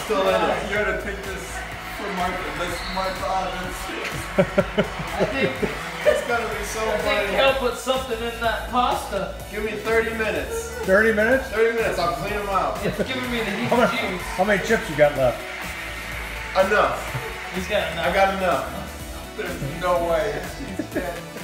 still in it. You gotta take this for my audience. I think It's gonna be so I think funny. Kel put something in that pasta. Give me 30 minutes. 30 minutes? 30 minutes, I'll clean them out. It's giving me the How many, heebie-jeebies. how many chips you got left? Enough. He's got enough. I got enough. There's no way. She's dead.